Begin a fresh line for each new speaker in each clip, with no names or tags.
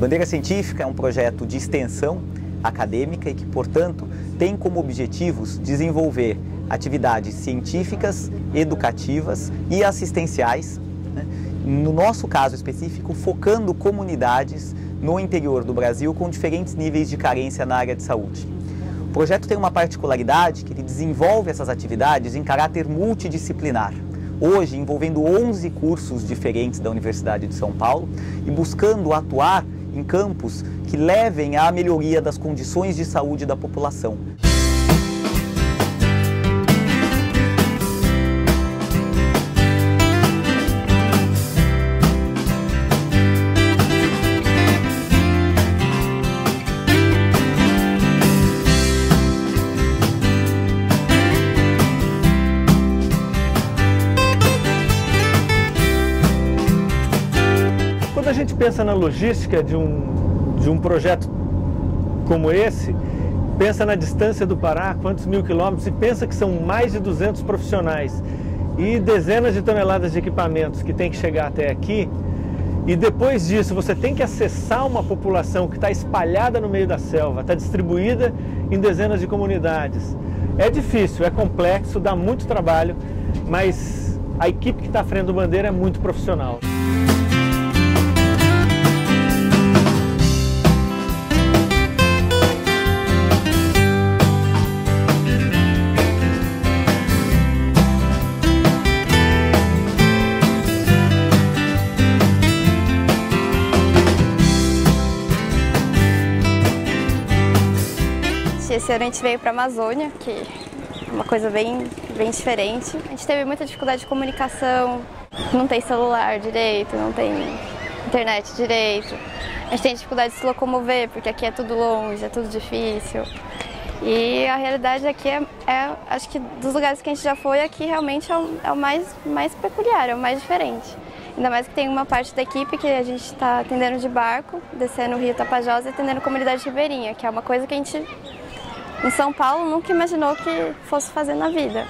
Bandeira Científica é um projeto de extensão acadêmica e que, portanto, tem como objetivos desenvolver atividades científicas, educativas e assistenciais, né? No nosso caso específico, focando comunidades no interior do Brasil com diferentes níveis de carência na área de saúde. O projeto tem uma particularidade que ele desenvolve essas atividades em caráter multidisciplinar, hoje envolvendo 11 cursos diferentes da Universidade de São Paulo e buscando atuar em campos que levem à melhoria das condições de saúde da população.
Quando a gente pensa na logística de um projeto como esse, pensa na distância do Pará, quantos mil quilômetros, e pensa que são mais de 200 profissionais e dezenas de toneladas de equipamentos que tem que chegar até aqui, e depois disso você tem que acessar uma população que está espalhada no meio da selva, está distribuída em dezenas de comunidades. É difícil, é complexo, dá muito trabalho, mas a equipe que está à frente do Bandeira é muito profissional.
Esse ano a gente veio para a Amazônia, que é uma coisa bem diferente. A gente teve muita dificuldade de comunicação, não tem celular direito, não tem internet direito. A gente tem dificuldade de se locomover, porque aqui é tudo longe, é tudo difícil. E a realidade aqui acho que dos lugares que a gente já foi, aqui realmente é o mais peculiar, é o mais diferente. Ainda mais que tem uma parte da equipe que a gente está atendendo de barco, descendo o Rio Tapajós e atendendo a comunidade ribeirinha, que é uma coisa que a gente, em São Paulo, nunca imaginou que fosse fazer na vida.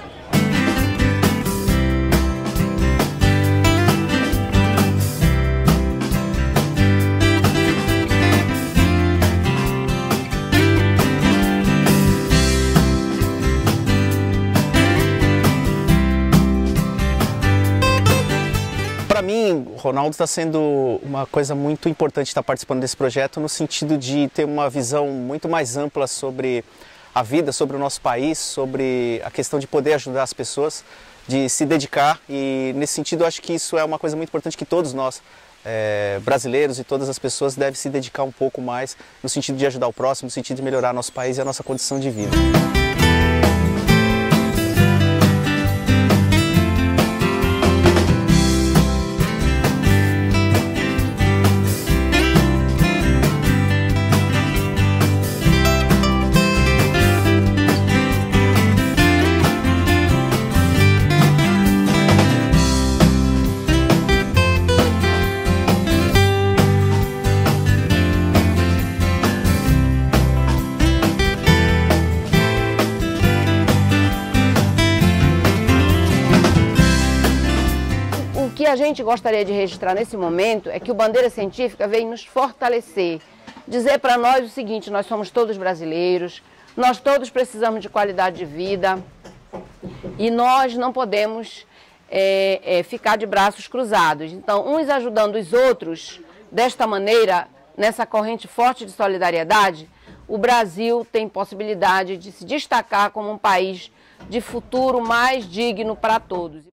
Para mim, Ronaldo, está sendo uma coisa muito importante estar participando desse projeto no sentido de ter uma visão muito mais ampla sobre a vida, sobre o nosso país, sobre a questão de poder ajudar as pessoas, de se dedicar, e nesse sentido eu acho que isso é uma coisa muito importante que todos nós, brasileiros e todas as pessoas, devem se dedicar um pouco mais no sentido de ajudar o próximo, no sentido de melhorar nosso país e a nossa condição de vida.
O que a gente gostaria de registrar nesse momento é que o Bandeira Científica veio nos fortalecer, dizer para nós o seguinte: nós somos todos brasileiros, nós todos precisamos de qualidade de vida e nós não podemos ficar de braços cruzados. Então, uns ajudando os outros, desta maneira, nessa corrente forte de solidariedade, o Brasil tem possibilidade de se destacar como um país de futuro mais digno para todos.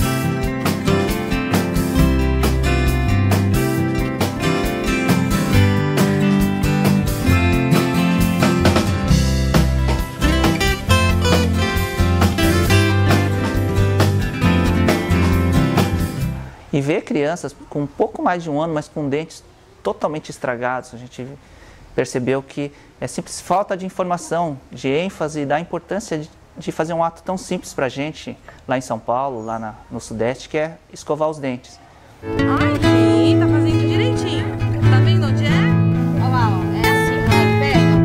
E ver crianças com um pouco mais de um ano, mas com dentes totalmente estragados, a gente percebeu que é simples falta de informação, de ênfase, da importância de fazer um ato tão simples para a gente lá em São Paulo, lá no Sudeste, que é escovar os dentes.
Ai, sim, tá fazendo direitinho. Tá vendo onde é? Olha lá, ó. É assim, ó, pega.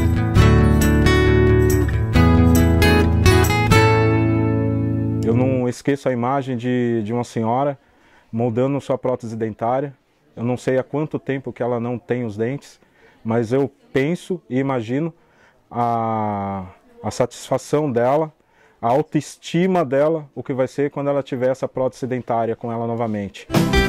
Eu não
esqueço a imagem de uma senhora moldando sua prótese dentária. Eu não sei há quanto tempo que ela não tem os dentes, mas eu penso e imagino a satisfação dela, a autoestima dela, o que vai ser quando ela tiver essa prótese dentária com ela novamente.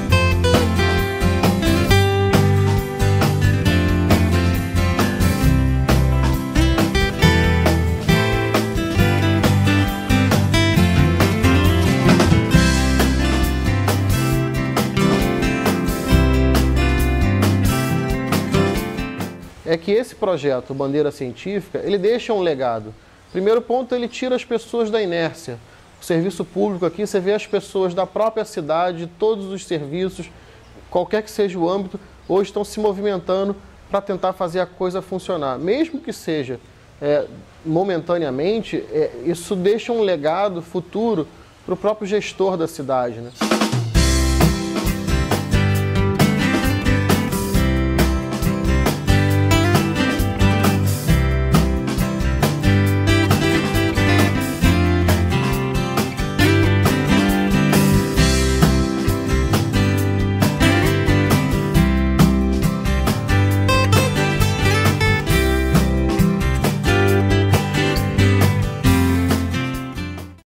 É que esse projeto, Bandeira Científica, ele deixa um legado. Primeiro ponto, ele tira as pessoas da inércia. O serviço público aqui, você vê as pessoas da própria cidade, todos os serviços, qualquer que seja o âmbito, hoje estão se movimentando para tentar fazer a coisa funcionar. Mesmo que seja momentaneamente, isso deixa um legado futuro para o próprio gestor da cidade, né?